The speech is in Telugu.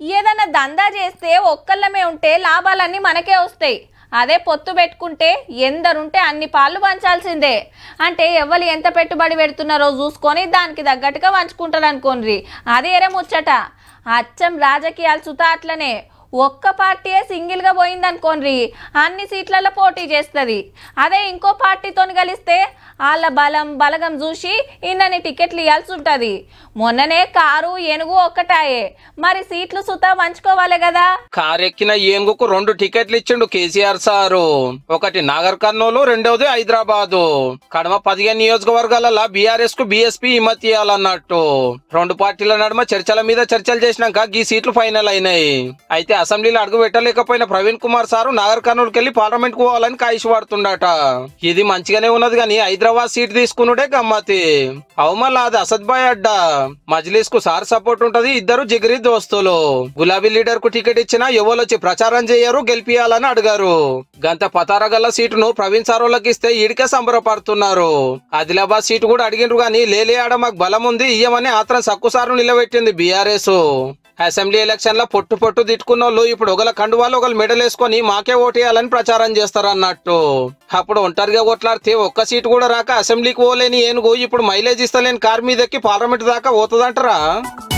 ఏదైనా దందా చేస్తే ఒక్కళ్ళమే ఉంటే లాభాలన్నీ మనకే వస్తాయి. అదే పొత్తు పెట్టుకుంటే ఎందరుంటే అన్ని పాలు పంచాల్సిందే. అంటే ఎవరు ఎంత పెట్టుబడి పెడుతున్నారో చూసుకొని దానికి తగ్గట్టుగా పంచుకుంటారు అనుకోండి. అదేరే ముచ్చట. అచ్చం రాజకీయాలు సుతా అట్లనే. ఒక్క పార్టీయే సింగిల్గా పోయిందనుకోండి అన్ని సీట్లలో పోటీ చేస్తుంది. అదే ఇంకో పార్టీతో కలిస్తే వాళ్ళ బలగం చూసి ఇన్నని టికెట్లు ఇవ్వాల్సి ఉంటుంది. మొన్ననే కారు ఏనుగు ఒక్కటాయే, మరి సీట్లు సుతా పంచుకోవాలి కదా. కారు ఎక్కిన ఏనుగుకు 2 టికెట్లు ఇచ్చిండు కేసీఆర్ సారు. ఒకటి నాగర్ కర్నూలు, రెండవది హైదరాబాదు. కడమ 15 నియోజకవర్గాలలో బీఆర్ఎస్ కు బీఎస్పీ హిమ్మత్ ఇవ్వాలన్నట్టు 2 పార్టీల నడుమ చర్చల మీద చర్చలు చేసినాక ఈ సీట్లు ఫైనల్ అయినాయి. అయితే అసెంబ్లీలో అడుగు పెట్టలేకపోయిన ప్రవీణ్ కుమార్ సారు నాగర్ కర్నూలుకి వెళ్లి పార్లమెంట్ కు పోవాలని కాయిష్ పడుతుండట. ఇది మంచిగానే ఉన్నది గాని హైదరాబాద్ సీట్ తీసుకున్నాడే గమ్మతి. అవమల్ అది అసద్ బాయ్ అడ్డా. మజ్లిస్ కు సార్ సపోర్ట్ ఉంటది. ఇద్దరు జిగిరి దోస్తులు. గులాబీ లీడర్ కు టికెట్ ఇచ్చినా ఎవరొచ్చి ప్రచారం చేయరు, గెలిపియాలని అడిగారు. గంత పతారగల్ల సీటును ప్రవీణ్ సార్ వాళ్ళకి ఇస్తే ఈడికే సంబరపడుతున్నారు. ఆదిలాబాద్ సీటు కూడా అడిగిండ్రు గాని లేలే ఆడ మాకు బలం ఉంది ఇయ్యమని ఆత్రం సక్కు సారు నిలబెట్టింది బీఆర్ఎస్. అసెంబ్లీ ఎలక్షన్ లో పొట్టు దిట్టుకున్న వాళ్ళు ఇప్పుడు ఒకళ్ళ కండువాళ్ళు ఒకళ్ళు మెడల్ వేసుకొని మాకే ఓటేయాలని ప్రచారం చేస్తారు అన్నట్టు. అప్పుడు ఒంటరిగా కొట్లాడితే ఒక్క సీటు కూడా రాక అసెంబ్లీకి పోలేని ఏనుగు ఇప్పుడు మైలేజ్ ఇస్తలేని కారు మీద ఎక్కి పార్లమెంట్ దాకా పోతుందంటారా?